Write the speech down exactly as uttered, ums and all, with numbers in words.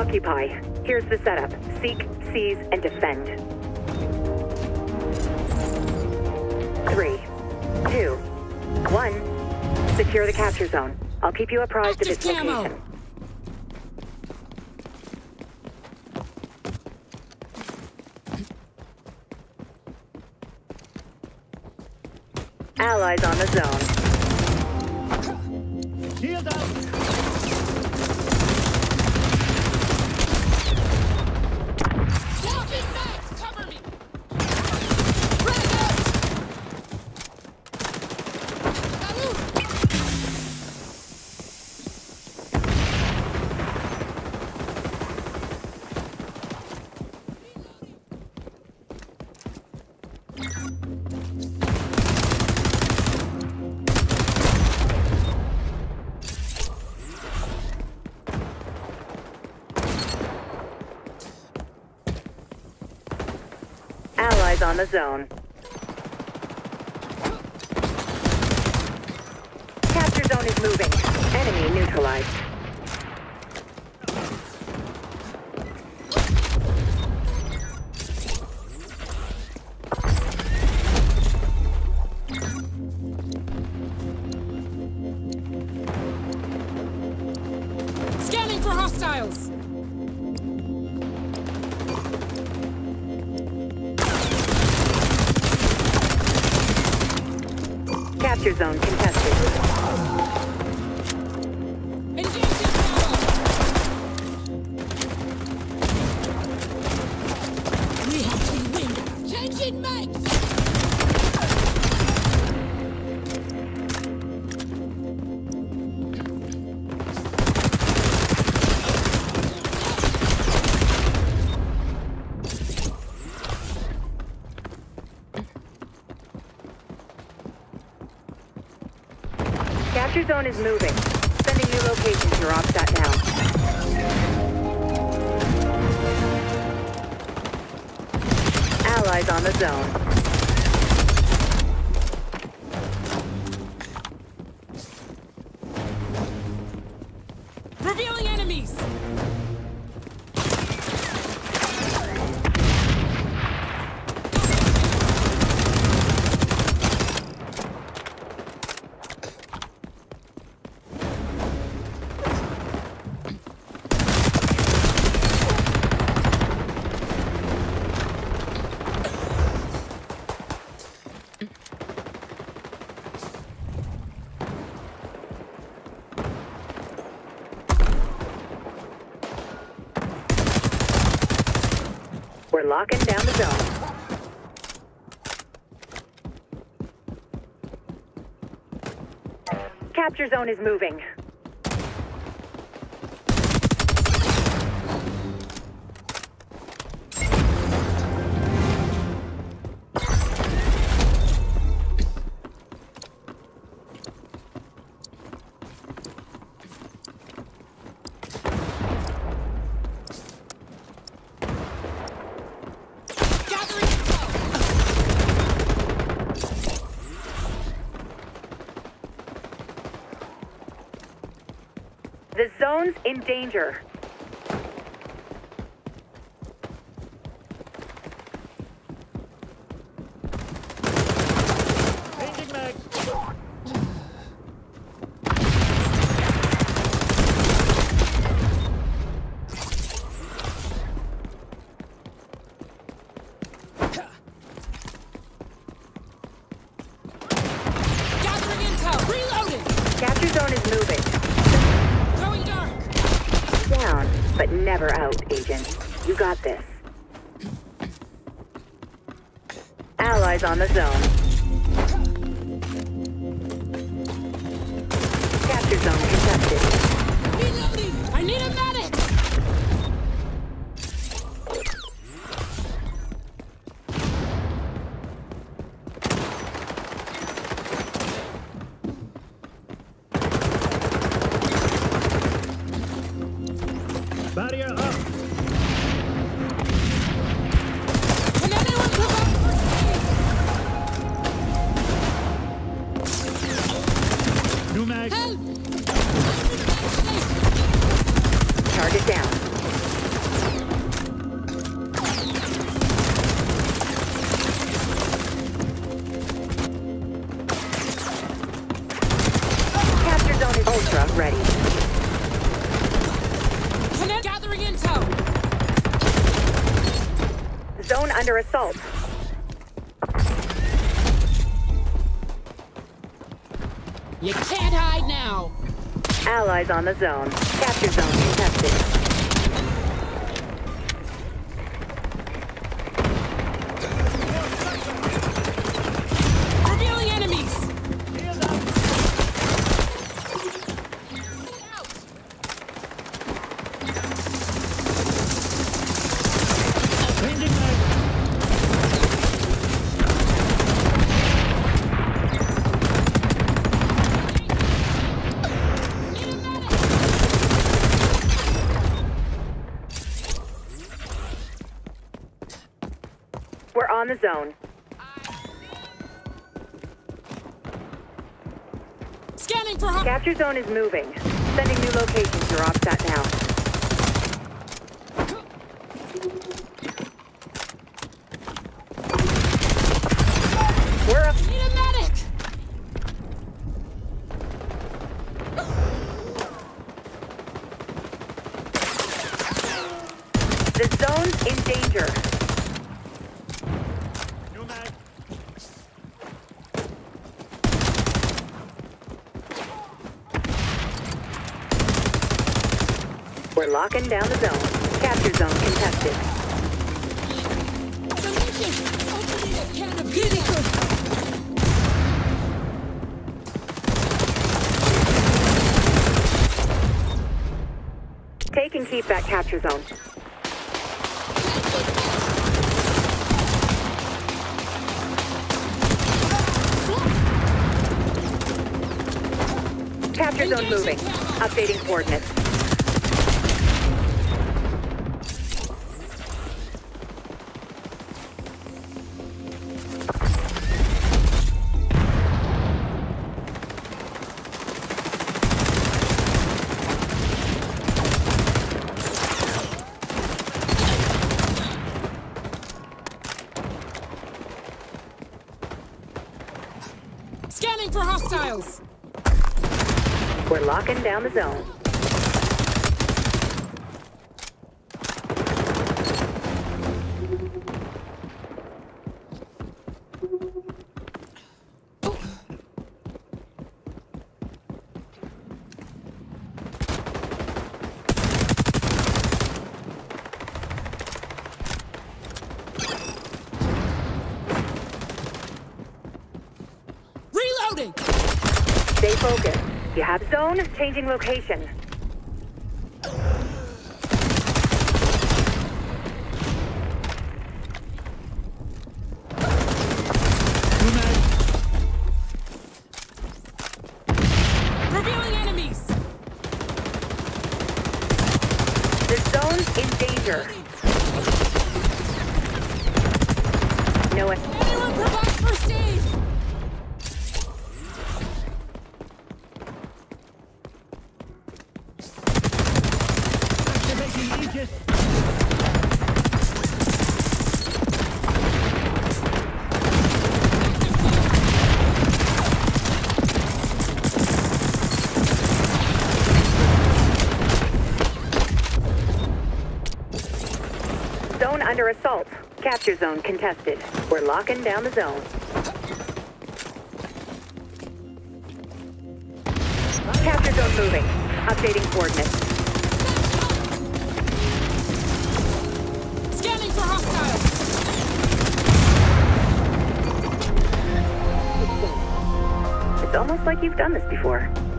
Occupy. Here's the setup. Seek, seize, and defend. Three, two, one. Secure the capture zone. I'll keep you apprised of its location. Allies on the zone. Shield up! Cover me! Allies on the zone. Capture zone is moving. Enemy neutralized. Scanning for hostiles! Capture zone contested. Engaging Bravo! We have to win! Changing mags! Capture zone is moving. Sending new location to your OPSAT now. Allies on the zone. Revealing enemies! We're locking down the zone. Capture zone is moving. The zone's in danger. Changing mag! Gathering intel! Reloading! Capture zone is moving. Going dark! Down, but never out, Agent. You got this. Allies on the zone. Capture zone contested. Reloading! I need a medic! Barrier up! Can anyone provide first aid? New mag! Help! Target down. Zone under assault. You can't hide now. Allies on the zone. Capture zone contested. Revealing enemies. Shield up. Changing mag. We're on the zone. Scanning for hot. Capture zone is moving. Sending new locations to your OPSAT now. We're up. Need a medic. The zone's in danger. New mag. We're locking down the zone. Capture zone contested. Submission. Opening a can of critical. Take and keep that capture zone. Capture zone moving. Updating coordinates. Scanning for hostiles. We're locking down the zone. Reloading. Stay focused. You have zone, changing location. New mag. Revealing enemies. The zone's in danger. No one. Anyone provide first aid. Activating Aegis. Zone under assault. Capture zone contested. We're locking down the zone. Capture zone moving. Updating coordinates. Scanning for hostiles. It's almost like you've done this before.